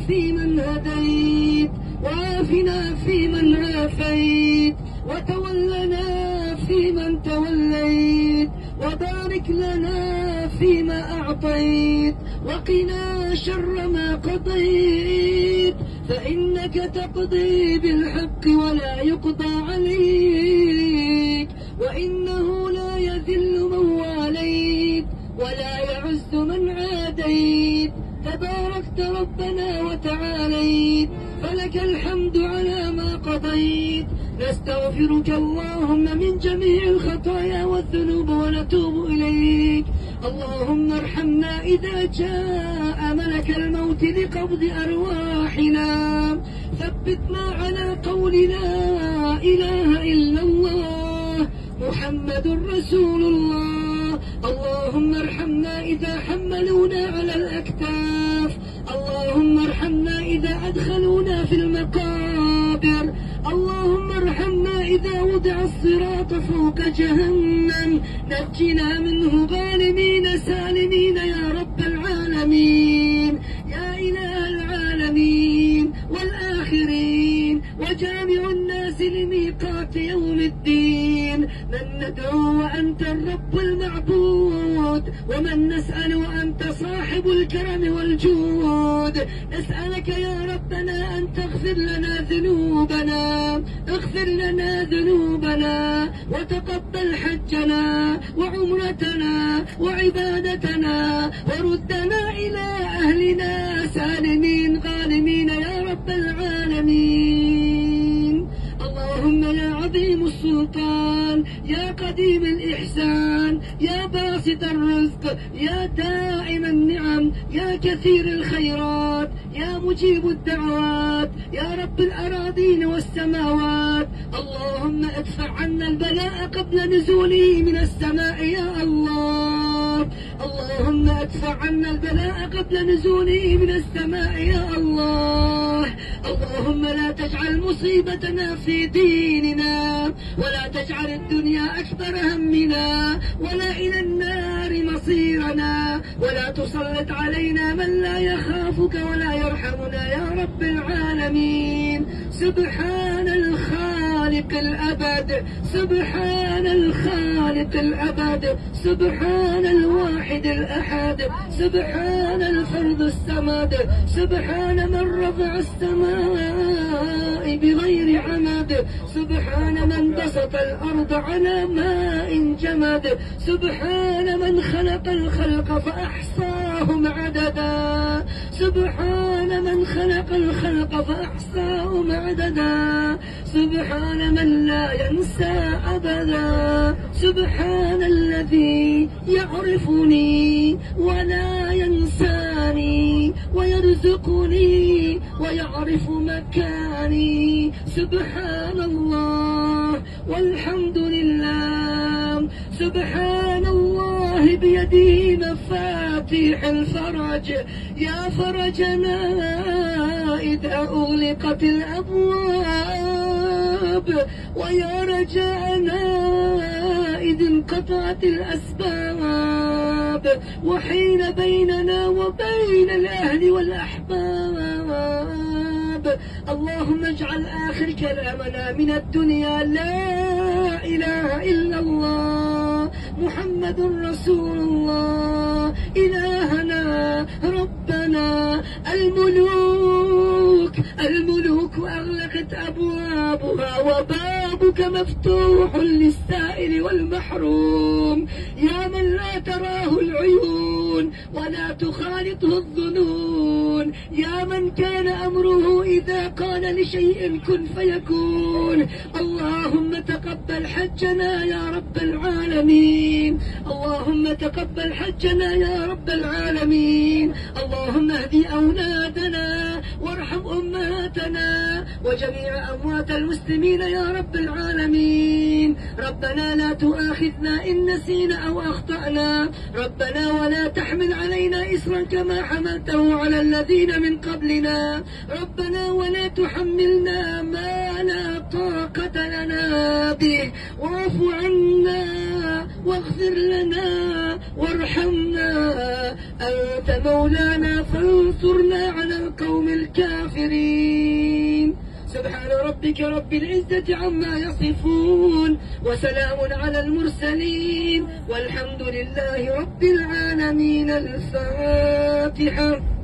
فيمن هديت، وعافنا فيمن عافيت، وتولنا فيمن توليت، وبارك لنا فيما أعطيت، وقنا شر ما قضيت، فإنك تقضي بالحق ولا يقضى عليك، وإنه لا يذل من واليت ولا يعز من عاديت، تباركت ربنا وتعاليت، فلك الحمد على ما قضيت. نستغفرك اللهم من جميع الخطايا والذنوب ونتوب إليك. اللهم ارحمنا إذا جاء ملك الموت لقبض أرواحنا، ثبتنا على قول لا إله إلا الله محمد رسول الله. اللهم ارحمنا إذا حملونا على الأكتاف، اللهم ارحمنا إذا أدخلونا في المقابر، اللهم ارحمنا إذا وضع الصراط فوق جهنم، نجنا منه غانمين سالمين يا رب العالمين، يا إله العالمين والآخرين، وجامع الناس لميقات يوم الدين. من ندعو وأنت الرب المعبود، ومن نسأل وأنت صاحب الكرم والجود. نسألك يا ربنا أن تغفر لنا ذنوبنا، اغفر لنا ذنوبنا، وتقبل حجنا وعمرتنا وعبادتنا، وردنا إلى أهلنا سالمين غانمين يا رب العالمين. اللهم يا عظيم السلطان، يا قديم الإحسان، يا باسط الرزق، يا دائم النعم، يا كثير الخيرات، يا مجيب الدعوات، يا رب الأراضين والسماوات. اللهم ادفع عنا البلاء قبل نزوله من السماء يا الله. اللهم ادفع عنا البلاء قبل نزوله من السماء يا الله. اللهم لا تجعل مصيبتنا في ديننا، ولا تجعل الدنيا أكبر همنا، ولا إلى النار مصيرنا، ولا تسلط علينا من لا يخافك ولا يرحمنا يا رب العالمين. سبحان الخالق الأبد، سبحان الخالق الأبد، سبحان الواحد الأحد، سبحان الفرد الصمد، سبحان من رفع السماء بغير عمد، سبحان من بسط الأرض على ماء جمد، سبحان من خلق الخلق فأحصاهم عددا، سبحان من خلق الخلق فأحصاهم عددا، سبحان من لا ينسى أبدا، سبحان الذي يعرفني ولا ينساني، ويرزقني ويعرف مكاني. سبحان الله والحمد لله، سبحان الله بيده مفاتيح الفرج، يا فرجنا إذا أغلقت الأبواب، ويا رجاءنا إذ انقطعت الأسباب، وحين بيننا وبين الأهل والأحباب. اللهم اجعل آخر كلامنا من الدنيا لا إله إلا الله محمد رسول الله. إلهنا ربنا، الملوك أغلقت أبوابها، وبابك مفتوح للسائل والمحروم، يا من لا تراه العيون ولا تخالطه الظنون، يا من كان أمره إذا قال لشيء كن فيكون. اللهم تقبل حجنا يا رب العالمين، اللهم تقبل حجنا يا رب العالمين. اللهم اهدي أولادنا وارحم أمهاتنا أمواتنا وجميع أموات المسلمين يا رب العالمين. ربنا لا تؤاخذنا إن نسينا أو أخطأنا، ربنا ولا تحمل علينا إصرا كما حملته على الذين من قبلنا، ربنا ولا تحملنا ما لا طاقة لنا به، واعف عنا واغفر لنا وارحمنا، أنت مولانا فانصرنا على القوم الكافرين. سبحان ربك رب العزة عما يصفون وسلام على المرسلين والحمد لله رب العالمين. الفاتحة.